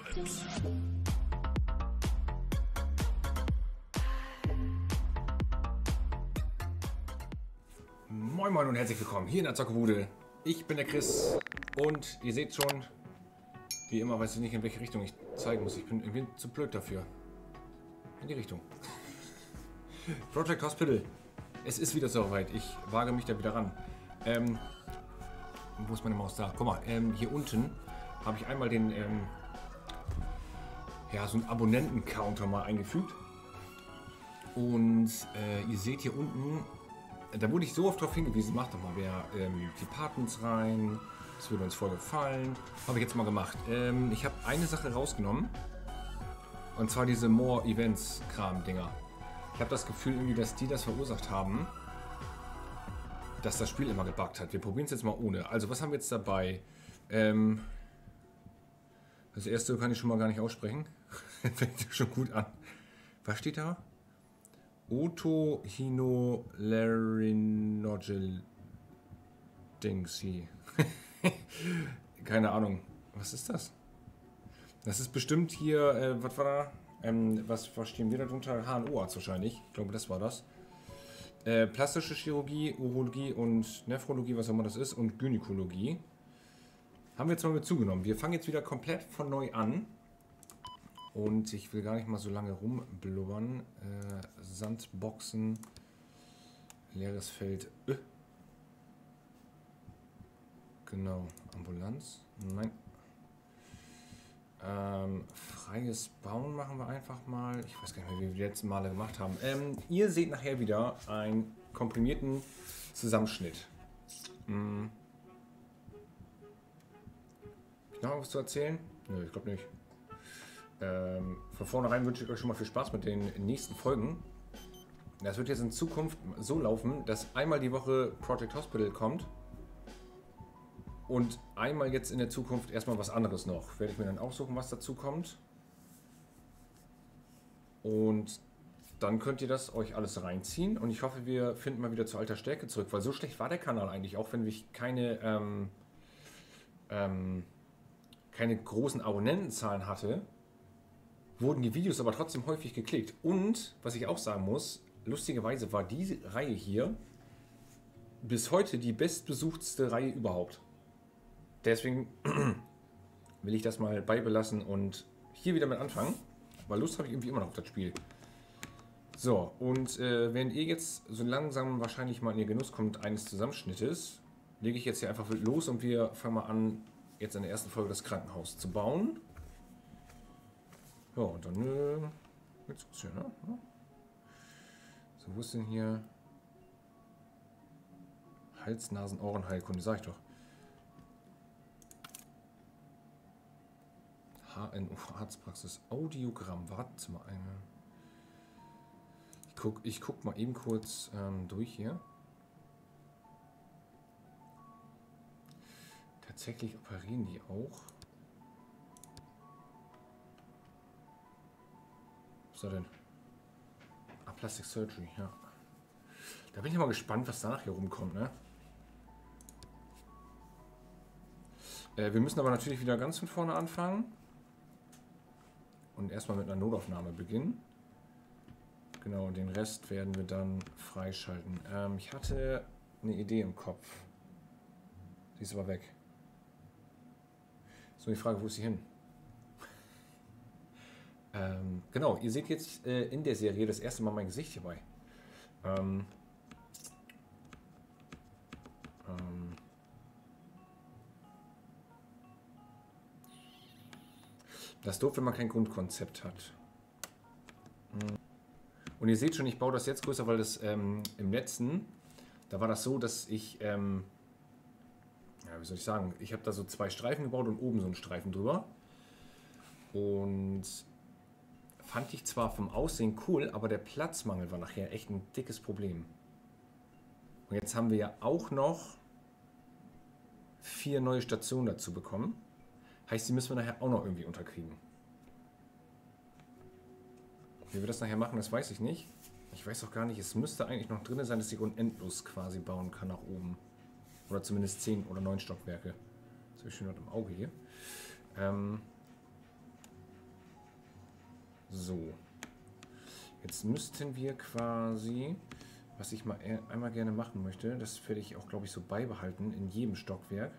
Apocalypse. Moin Moin und herzlich willkommen hier in der Zockerbude. Ich bin der Chris und ihr seht schon, wie immer weiß ich nicht, in welche Richtung ich zeigen muss. Ich bin irgendwie zu blöd dafür. In die Richtung. Project Hospital. Es ist wieder soweit. Ich wage mich da wieder ran. Wo ist meine Maus da? Guck mal, hier unten habe ich einmal den ja, so einen Abonnenten-Counter mal eingefügt. Und ihr seht hier unten, da wurde ich so oft darauf hingewiesen, macht doch mal wer Departments rein, das würde uns voll gefallen. Habe ich jetzt mal gemacht. Ich habe eine Sache rausgenommen, und zwar diese More Events Kram-Dinger. Ich habe das Gefühl irgendwie, dass die das verursacht haben, dass das Spiel immer gebuggt hat. Wir probieren es jetzt mal ohne. Also was haben wir jetzt dabei? Das erste kann ich schon mal gar nicht aussprechen. Fängt schon gut an. Was steht da? Otohinolaryngel Dingsy. Keine Ahnung. Was ist das? Das ist bestimmt hier, was war da? Was verstehen wir darunter? HNO-Arzt wahrscheinlich. Ich glaube, das war das. Plastische Chirurgie, Urologie und Nephrologie, was auch immer das ist, und Gynäkologie. Haben wir jetzt mal mit zugenommen. Wir fangen jetzt wieder komplett von neu an. Und ich will gar nicht mal so lange rumblubbern. Sandboxen. Leeres Feld. Genau. Ambulanz. Nein. Freies Bauen machen wir einfach mal. Ich weiß gar nicht mehr, wie wir die letzten Male gemacht haben. Ihr seht nachher wieder einen komprimierten Zusammenschnitt. Hm. Noch was zu erzählen? Nö, ich glaube nicht. Von vornherein wünsche ich euch schon mal viel Spaß mit den nächsten Folgen. Das wird jetzt in Zukunft so laufen, dass einmal die Woche Project Hospital kommt und einmal jetzt in der Zukunft erstmal was anderes noch. Werde ich mir dann aussuchen, was dazu kommt. Und dann könnt ihr das euch alles reinziehen und ich hoffe, wir finden mal wieder zu alter Stärke zurück, weil so schlecht war der Kanal eigentlich, auch wenn ich keine großen Abonnentenzahlen hatte, wurden die Videos aber trotzdem häufig geklickt. Und, was ich auch sagen muss, lustigerweise war diese Reihe hier bis heute die bestbesuchtste Reihe überhaupt. Deswegen will ich das mal beibelassen und hier wieder mit anfangen, weil Lust habe ich irgendwie immer noch auf das Spiel. So, und während ihr jetzt so langsam wahrscheinlich mal in den Genuss kommt eines Zusammenschnittes, lege ich jetzt hier einfach los und wir fangen mal an, jetzt in der ersten Folge das Krankenhaus zu bauen. Ja, und dann geht's los hier, ne? So, wo ist denn hier Hals-, Nasen-, Ohrenheilkunde, sag ich doch. HNO, Arztpraxis, Audiogramm, Wartezimmer, ich guck mal eben kurz durch hier. Tatsächlich operieren die auch. Was ist da denn? Ah, Plastic Surgery, ja. Da bin ich mal gespannt, was danach hier rumkommt, ne? Wir müssen aber natürlich wieder ganz von vorne anfangen. Und erstmal mit einer Notaufnahme beginnen. Genau, den Rest werden wir dann freischalten. Ich hatte eine Idee im Kopf. Die ist aber weg. So, die Frage, wo ist sie hin? Genau, ihr seht jetzt in der Serie das erste Mal mein Gesicht hierbei. Das ist doof, wenn man kein Grundkonzept hat. Und ihr seht schon, ich baue das jetzt größer, weil das im letzten, da war das so, dass ich, ja, wie soll ich sagen, ich habe da so zwei Streifen gebaut und oben so einen Streifen drüber. Und fand ich zwar vom Aussehen cool, aber der Platzmangel war nachher echt ein dickes Problem. Und jetzt haben wir ja auch noch 4 neue Stationen dazu bekommen. Heißt, die müssen wir nachher auch noch irgendwie unterkriegen. Wie wir das nachher machen, das weiß ich nicht. Ich weiß auch gar nicht, es müsste eigentlich noch drin sein, dass ich unendlos quasi bauen kann nach oben. Oder zumindest 10 oder 9 Stockwerke. Das habe ich schon im Auge hier. So. Jetzt müssten wir quasi, was ich mal einmal gerne machen möchte, das werde ich auch, glaube ich, so beibehalten in jedem Stockwerk.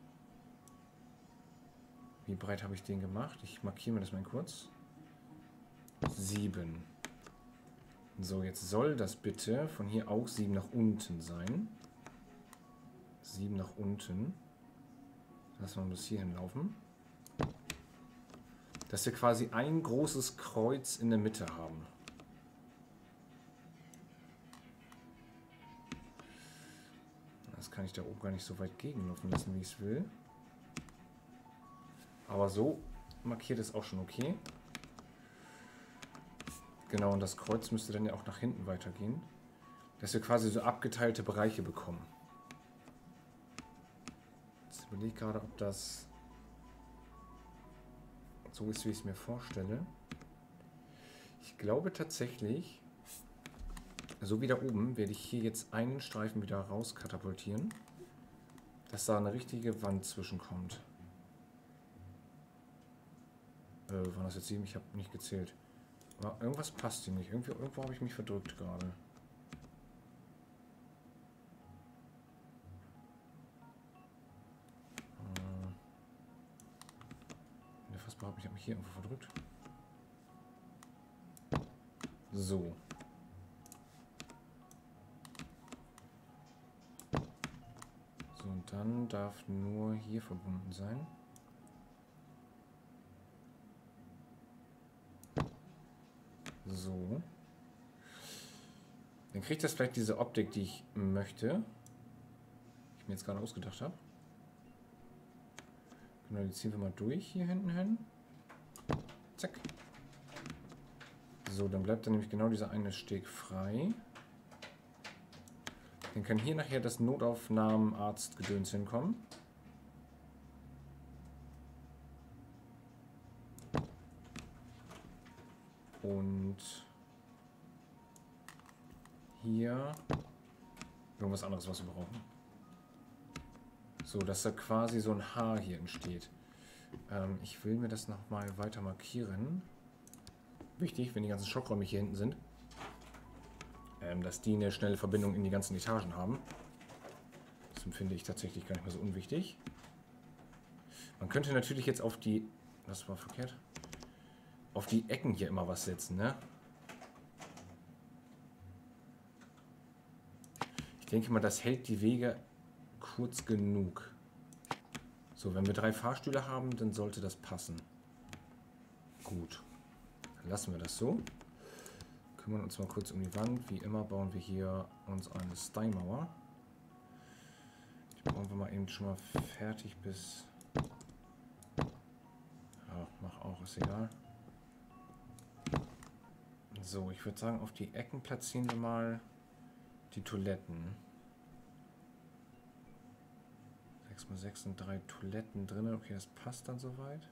Wie breit habe ich den gemacht? Ich markiere mir das mal kurz. 7. So, jetzt soll das bitte von hier auch 7 nach unten sein. 7 nach unten. Lassen wir bis hier hinlaufen. Dass wir quasi ein großes Kreuz in der Mitte haben. Das kann ich da oben gar nicht so weit gegenlaufen lassen, wie ich es will. Aber so markiert ist auch schon okay. Genau, und das Kreuz müsste dann ja auch nach hinten weitergehen. Dass wir quasi so abgeteilte Bereiche bekommen. Jetzt überlege ich gerade, ob das so ist, wie ich es mir vorstelle. Ich glaube tatsächlich, so wie da oben, werde ich hier jetzt einen Streifen wieder raus katapultieren, dass da eine richtige Wand zwischenkommt. Waren das jetzt 7? Ich habe nicht gezählt. Aber irgendwas passt hier nicht. Irgendwo habe ich mich verdrückt gerade. Fassbar, ich habe mich hier irgendwo verdrückt. So. So, und dann darf nur hier verbunden sein. So. Dann kriegt das vielleicht diese Optik, die ich möchte. Die ich mir jetzt gerade ausgedacht habe. Genau, die ziehen wir mal durch hier hinten hin. Zack. So, dann bleibt dann nämlich genau dieser eine Steg frei. Dann kann hier nachher das Notaufnahmenarztgedöns hinkommen. Und hier irgendwas anderes, was wir brauchen. So, dass da quasi so ein Haar hier entsteht. Ich will mir das nochmal weiter markieren. Wichtig, wenn die ganzen Schockräume hier hinten sind, dass die eine schnelle Verbindung in die ganzen Etagen haben. Das empfinde ich tatsächlich gar nicht mehr so unwichtig. Man könnte natürlich jetzt auf die... Das war verkehrt. Auf die Ecken hier immer was setzen, ne? Ich denke mal, das hält die Wege kurz genug. So, wenn wir 3 Fahrstühle haben, dann sollte das passen. Gut. Dann lassen wir das so. Kümmern uns mal kurz um die Wand. Wie immer bauen wir hier uns eine Steinmauer. Die bauen wir mal eben schon mal fertig bis... Ja, mach auch, ist egal. So, ich würde sagen, auf die Ecken platzieren wir mal die Toiletten. 6x6 sind 3 Toiletten drin. Okay, das passt dann soweit.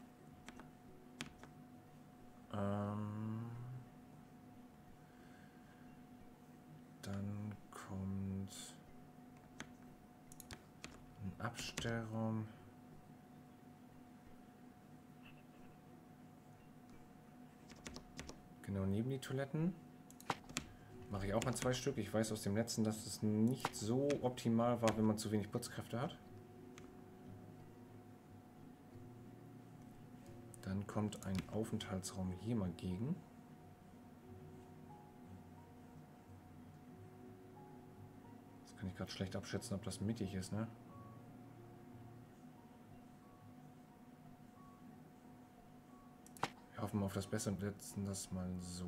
Dann kommt ein Abstellraum. Genau neben die Toiletten. Mache ich auch mal 2 Stück. Ich weiß aus dem letzten, dass es nicht so optimal war, wenn man zu wenig Putzkräfte hat. Dann kommt ein Aufenthaltsraum hier mal gegen. Das kann ich gerade schlecht abschätzen, ob das mittig ist, ne? Wir hoffen mal auf das Beste und setzen das mal so.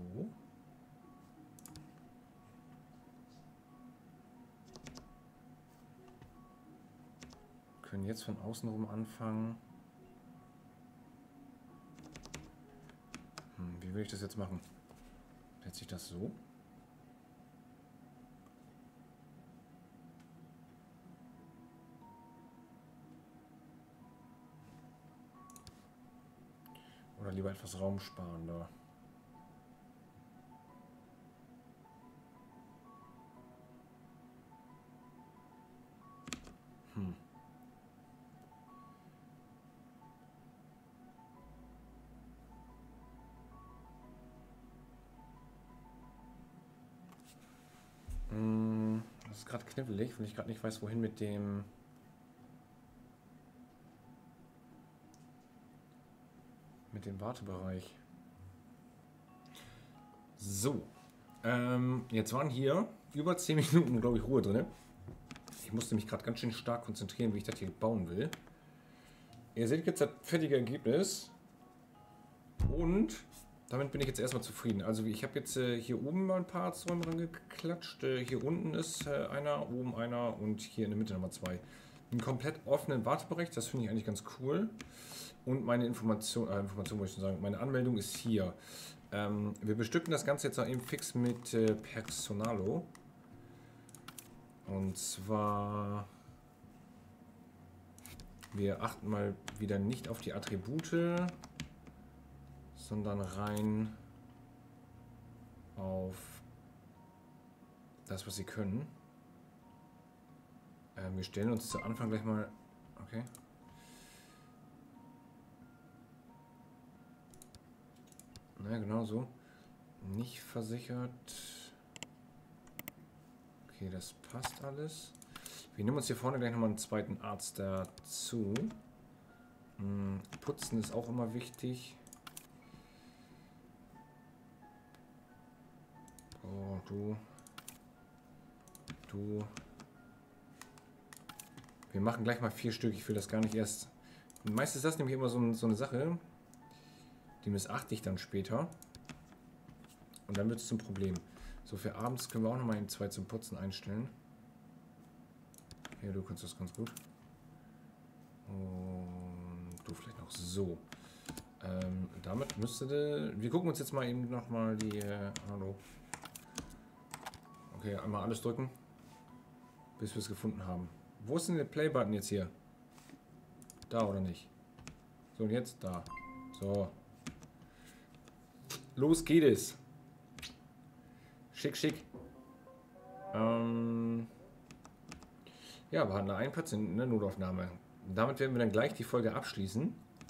Wir können jetzt von außen rum anfangen. Wie will ich das jetzt machen? Setze ich das so? Oder lieber etwas raumsparender? knifflig, weil ich gerade nicht weiß, wohin mit dem... Wartebereich. So. Jetzt waren hier über 10 Minuten, glaube ich, Ruhe drin. Ich musste mich gerade ganz schön stark konzentrieren, wie ich das hier bauen will. Ihr seht jetzt das fertige Ergebnis. Und damit bin ich jetzt erstmal zufrieden. Also ich habe jetzt hier oben mal ein paar Arzträume dran geklatscht. Hier unten ist einer, oben einer und hier in der Mitte nochmal zwei. Einen komplett offenen Wartebereich, das finde ich eigentlich ganz cool. Und meine Information wollte ich schon sagen, meine Anmeldung ist hier. Wir bestücken das Ganze jetzt auch eben fix mit Personalo. Und zwar, wir achten mal wieder nicht auf die Attribute, sondern rein auf das, was sie können. Wir stellen uns zu Anfang gleich mal, okay. Na, genau so. Nicht versichert. Okay, das passt alles. Wir nehmen uns hier vorne gleich nochmal einen zweiten Arzt dazu. Putzen ist auch immer wichtig. Oh, du. Wir machen gleich mal 4 Stück. Ich will das gar nicht erst... Meistens ist das nämlich immer so eine Sache, die missachte ich dann später. Und dann wird es zum Problem. So, für abends können wir auch nochmal 2 zum Putzen einstellen. Ja, du kannst das ganz gut. Und du vielleicht noch so. Damit müsste... Wir gucken uns jetzt mal eben nochmal die... Hallo. Okay, einmal alles drücken, bis wir es gefunden haben. Wo ist denn der Play-Button jetzt hier? Da oder nicht? So, und jetzt da. So. Los geht es. Schick, schick. Ja, behandle einen Patienten in der Notaufnahme. Damit werden wir dann gleich die Folge abschließen.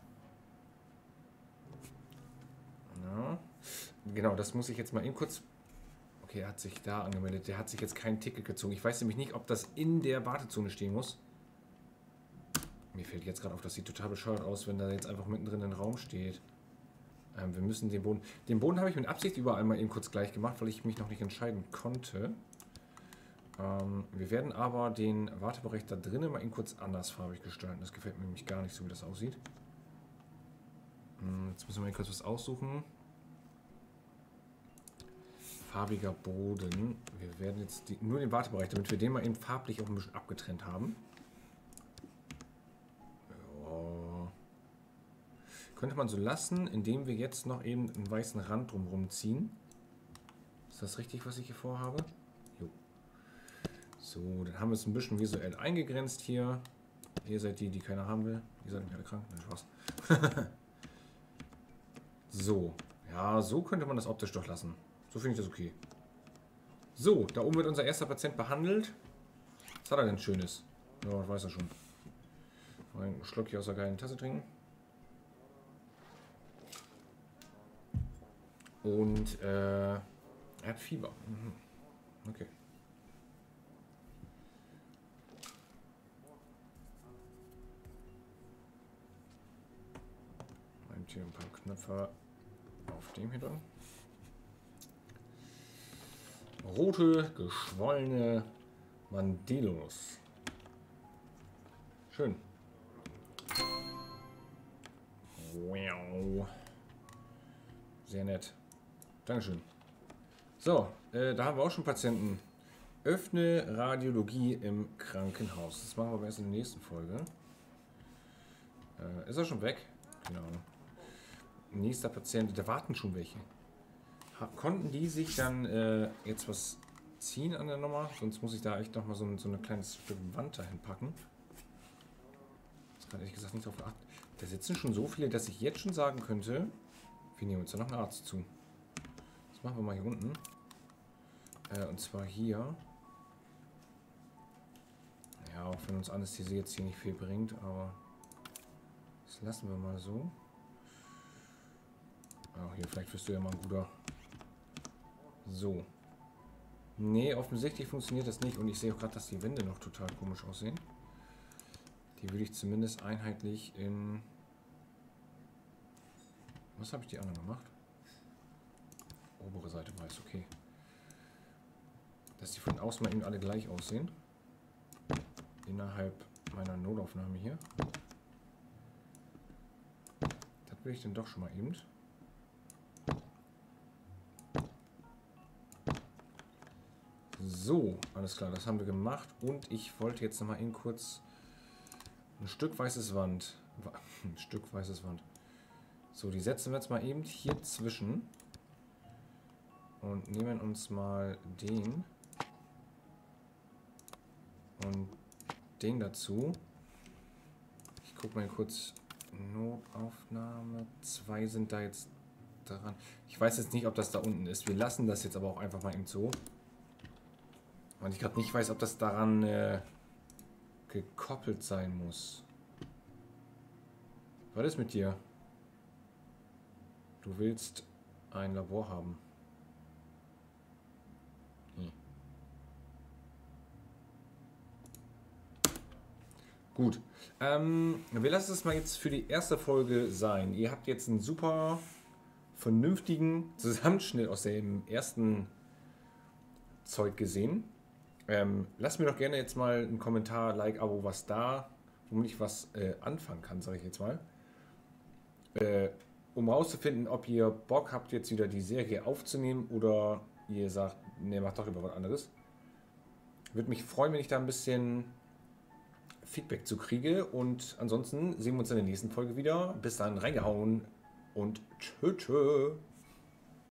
Ja. Genau, das muss ich jetzt mal eben kurz... Okay, er hat sich da angemeldet. Der hat sich jetzt kein Ticket gezogen. Ich weiß nämlich nicht, ob das in der Wartezone stehen muss. Mir fällt jetzt gerade auf, das sieht total bescheuert aus, wenn da jetzt einfach mittendrin ein Raum steht. Wir müssen den Boden... Den Boden habe ich mit Absicht überall mal eben kurz gleich gemacht, weil ich mich noch nicht entscheiden konnte. Wir werden aber den Wartebereich da drinnen mal eben kurz andersfarbig gestalten. Das gefällt mir nämlich gar nicht so, wie das aussieht. Jetzt müssen wir mal kurz was aussuchen. Farbiger Boden. Wir werden jetzt nur den Wartebereich, damit wir den mal eben farblich auch ein bisschen abgetrennt haben. Ja. Könnte man so lassen, indem wir jetzt noch eben einen weißen Rand drumherum ziehen. Ist das richtig, was ich hier vorhabe? Jo. So, dann haben wir es ein bisschen visuell eingegrenzt hier. Ihr seid die keiner haben will. Ihr seid nicht alle krank. Nein, Spaß. So. Ja, so könnte man das optisch doch lassen. So finde ich das okay. So, da oben wird unser erster Patient behandelt. Was hat er denn Schönes? Ja, das weiß er schon. Ein Schluck hier aus der geilen Tasse trinken. Und er hat Fieber. Okay. Und hier ein paar Knöpfe auf dem hier drin. Rote, geschwollene Mandelos. Schön. Wow. Sehr nett. Dankeschön. So, da haben wir auch schon Patienten. Öffne Radiologie im Krankenhaus. Das machen wir aber erst in der nächsten Folge. Ist er schon weg? Genau. Nächster Patient. Da warten schon welche. Konnten die sich dann jetzt was ziehen an der Nummer? Sonst muss ich da echt noch mal so ein kleines Stück Wand dahin packen. Das kann ehrlich gesagt nicht darauf achten. Da sitzen schon so viele, dass ich jetzt schon sagen könnte, wir nehmen uns da noch einen Arzt zu. Das machen wir mal hier unten. Und zwar hier. Ja, auch wenn uns Anästhesie jetzt hier nicht viel bringt, aber das lassen wir mal so. Ja, hier, vielleicht wirst du ja mal ein guter. So. Nee, offensichtlich funktioniert das nicht und ich sehe auch gerade, dass die Wände noch total komisch aussehen. Die würde ich zumindest einheitlich in... Was habe ich die anderen gemacht? Obere Seite weiß, okay. Dass die von außen mal eben alle gleich aussehen. Innerhalb meiner Notaufnahme hier. Das will ich dann doch schon mal eben. So, alles klar, das haben wir gemacht. Und ich wollte jetzt noch mal eben kurz ein Stück weißes Wand. Ein Stück weißes Wand. So, die setzen wir jetzt mal eben hier zwischen. Und nehmen uns mal den. Und den dazu. Ich gucke mal kurz. Notaufnahme. 2 sind da jetzt dran. Ich weiß jetzt nicht, ob das da unten ist. Wir lassen das jetzt aber auch einfach mal eben so. Und ich gerade nicht weiß, ob das daran gekoppelt sein muss. Was ist mit dir? Du willst ein Labor haben. Hm. Gut. Wir lassen es mal jetzt für die erste Folge sein. Ihr habt jetzt einen super vernünftigen Zusammenschnitt aus dem ersten Zeug gesehen. Lasst mir doch gerne jetzt mal einen Kommentar, Like, Abo, was da, womit ich was anfangen kann, sage ich jetzt mal. Um herauszufinden, ob ihr Bock habt, jetzt wieder die Serie aufzunehmen oder ihr sagt, ne, macht doch lieber was anderes. Würde mich freuen, wenn ich da ein bisschen Feedback zu kriege. Und ansonsten sehen wir uns in der nächsten Folge wieder. Bis dann, reingehauen und tschö tschö.